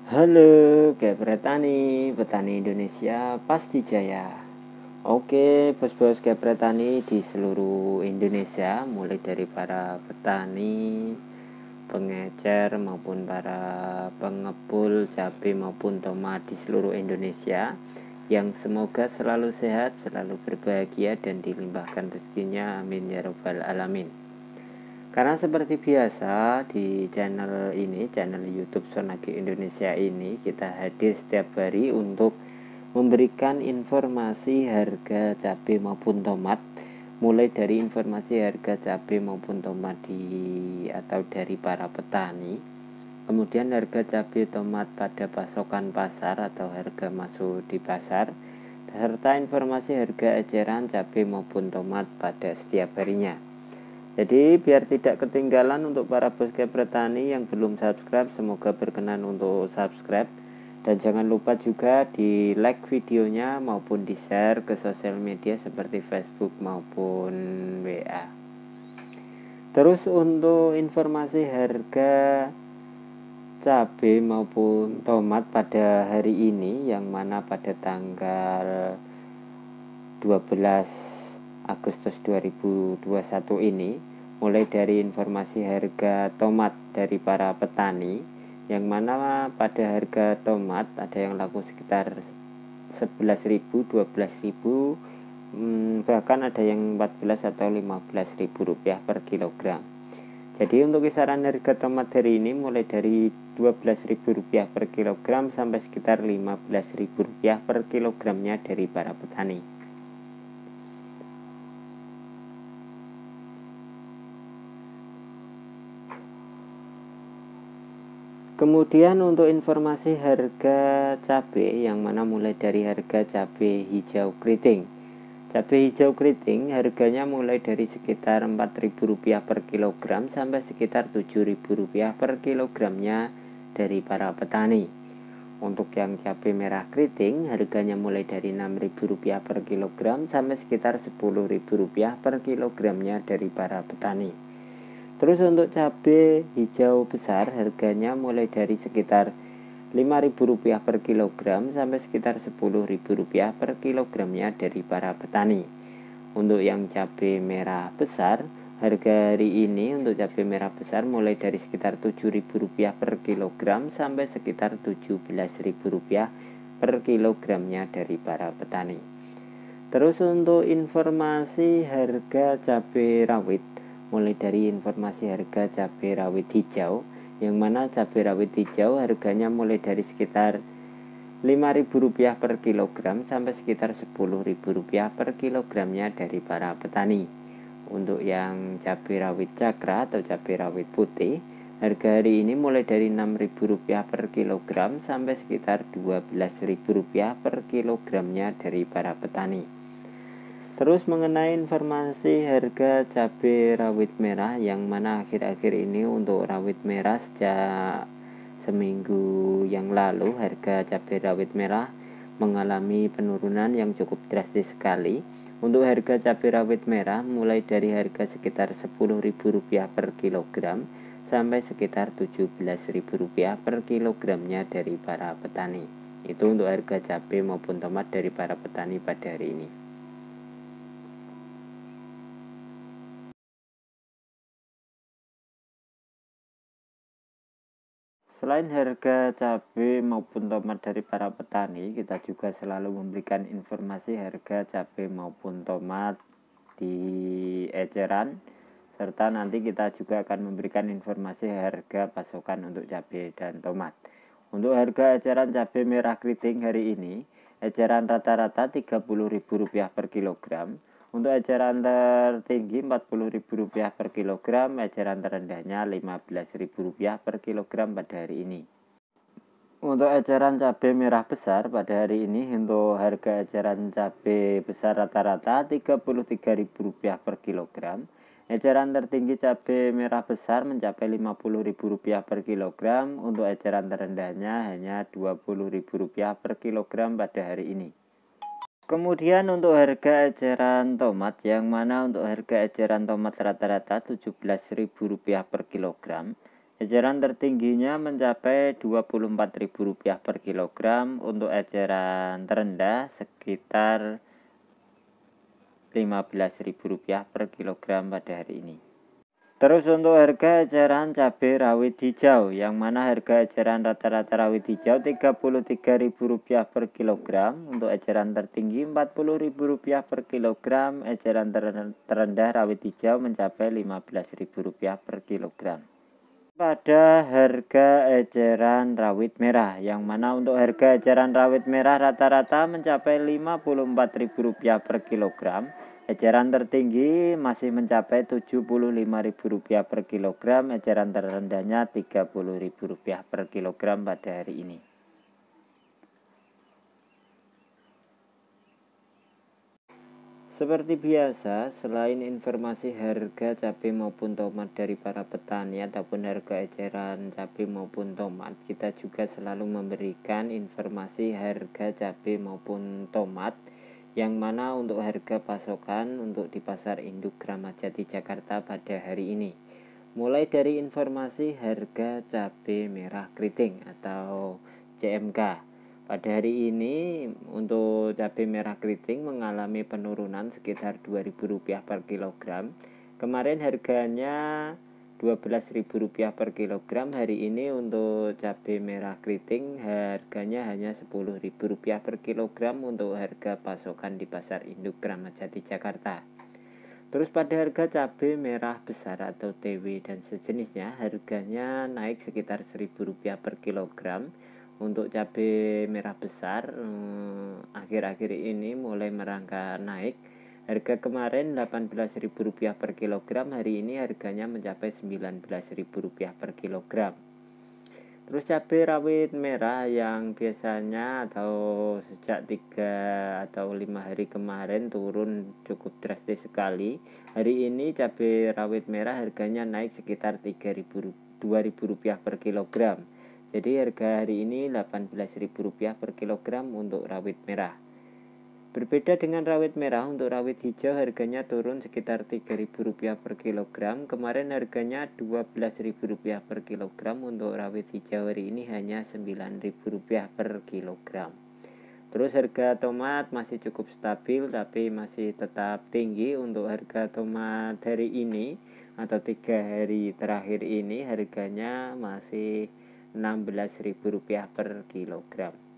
Halo, Petani Indonesia pasti jaya. Oke, bos-bos Petani di seluruh Indonesia, mulai dari para petani, pengecer maupun para pengepul cabai maupun tomat di seluruh Indonesia, yang semoga selalu sehat, selalu berbahagia dan dilimpahkan rezekinya. Amin ya robbal alamin. Karena seperti biasa di channel ini, channel YouTube Sonagi Indonesia ini, kita hadir setiap hari untuk memberikan informasi harga cabai maupun tomat, mulai dari informasi harga cabai maupun tomat atau dari para petani, kemudian harga cabai tomat pada pasokan pasar atau harga masuk di pasar, serta informasi harga eceran cabai maupun tomat pada setiap harinya. Jadi biar tidak ketinggalan untuk para bosnya petani yang belum subscribe, semoga berkenan untuk subscribe. Dan jangan lupa juga di like videonya maupun di share ke sosial media seperti Facebook maupun WA. Terus untuk informasi harga cabai maupun tomat pada hari ini, yang mana pada tanggal 12 Agustus 2021 ini, mulai dari informasi harga tomat dari para petani, yang mana pada harga tomat ada yang laku sekitar 11.000, 12.000, bahkan ada yang 14 atau 15.000 rupiah per kilogram. Jadi untuk kisaran harga tomat hari ini mulai dari 12.000 rupiah per kilogram sampai sekitar 15.000 rupiah per kilogramnya dari para petani. Kemudian untuk informasi harga cabai, yang mana mulai dari harga cabai hijau keriting. Cabai hijau keriting harganya mulai dari sekitar Rp4.000 per kilogram sampai sekitar Rp7.000 per kilogramnya dari para petani. Untuk yang cabai merah keriting harganya mulai dari Rp6.000 per kilogram sampai sekitar Rp10.000 per kilogramnya dari para petani. Terus untuk cabai hijau besar harganya mulai dari sekitar Rp5.000 per kilogram sampai sekitar Rp10.000 per kilogramnya dari para petani. Untuk yang cabai merah besar, harga hari ini untuk cabai merah besar mulai dari sekitar Rp7.000 per kilogram sampai sekitar Rp17.000 per kilogramnya dari para petani. Terus untuk informasi harga cabai rawit, mulai dari informasi harga cabai rawit hijau, yang mana cabai rawit hijau harganya mulai dari sekitar Rp5.000 per kilogram sampai sekitar Rp10.000 per kilogramnya dari para petani. Untuk yang cabai rawit cakra atau cabai rawit putih, harga hari ini mulai dari Rp6.000 per kilogram sampai sekitar Rp12.000 per kilogramnya dari para petani. Terus mengenai informasi harga cabai rawit merah, yang mana akhir-akhir ini untuk rawit merah sejak seminggu yang lalu harga cabai rawit merah mengalami penurunan yang cukup drastis sekali. Untuk harga cabai rawit merah mulai dari harga sekitar Rp10.000 per kilogram sampai sekitar Rp17.000 per kilogramnya dari para petani. Itu untuk harga cabai maupun tomat dari para petani pada hari ini. Selain harga cabai maupun tomat dari para petani, kita juga selalu memberikan informasi harga cabai maupun tomat di eceran, serta nanti kita juga akan memberikan informasi harga pasokan untuk cabai dan tomat. Untuk harga eceran cabai merah keriting hari ini, eceran rata-rata Rp30.000 per kilogram. Untuk eceran tertinggi Rp40.000 per kilogram, eceran terendahnya Rp15.000 per kilogram pada hari ini. Untuk eceran cabai merah besar pada hari ini, untuk harga eceran cabai besar rata-rata Rp33.000 per kilogram. Eceran tertinggi cabai merah besar mencapai Rp50.000 per kilogram. Untuk eceran terendahnya hanya Rp20.000 per kilogram pada hari ini. Kemudian untuk harga eceran tomat, yang mana untuk harga eceran tomat rata-rata Rp17.000 per kilogram. Eceran tertingginya mencapai Rp24.000 per kilogram, untuk eceran terendah sekitar Rp15.000 per kilogram pada hari ini. Terus untuk harga eceran cabai rawit hijau, yang mana harga eceran rata-rata rawit hijau Rp33.000 per kilogram, untuk eceran tertinggi Rp40.000 per kilogram, eceran terendah rawit hijau mencapai Rp15.000 per kilogram. Pada harga eceran rawit merah, yang mana untuk harga eceran rawit merah rata-rata mencapai Rp54.000 per kilogram, eceran tertinggi masih mencapai Rp75.000 per kilogram, eceran terendahnya Rp30.000 per kilogram pada hari ini. Seperti biasa, selain informasi harga cabai maupun tomat dari para petani ataupun harga eceran cabai maupun tomat, kita juga selalu memberikan informasi harga cabai maupun tomat, yang mana untuk harga pasokan untuk di Pasar Induk Kramat Jati Jakarta pada hari ini. Mulai dari informasi harga cabai merah keriting atau CMK. Pada hari ini untuk cabai merah keriting mengalami penurunan sekitar Rp2.000 per kilogram. Kemarin harganya Rp12.000 per kilogram. Hari ini untuk cabai merah keriting harganya hanya Rp10.000 per kilogram untuk harga pasokan di Pasar Induk Kramat Jati Jakarta. Terus pada harga cabai merah besar atau TW dan sejenisnya, harganya naik sekitar Rp1.000 per kilogram. Untuk cabai merah besar akhir-akhir ini mulai merangkak naik. Harga kemarin Rp18.000 per kilogram, hari ini harganya mencapai Rp19.000 per kilogram. Terus cabai rawit merah yang biasanya atau sejak 3 atau 5 hari kemarin turun cukup drastis sekali, hari ini cabai rawit merah harganya naik sekitar Rp2.000 per kilogram. Jadi harga hari ini Rp18.000 per kilogram untuk rawit merah. Berbeda dengan rawit merah, untuk rawit hijau harganya turun sekitar Rp3.000 per kilogram. Kemarin harganya Rp12.000 per kilogram, untuk rawit hijau hari ini hanya Rp9.000 per kilogram. Terus harga tomat masih cukup stabil tapi masih tetap tinggi. Untuk harga tomat hari ini atau 3 hari terakhir ini harganya masih Rp16.000 per kilogram.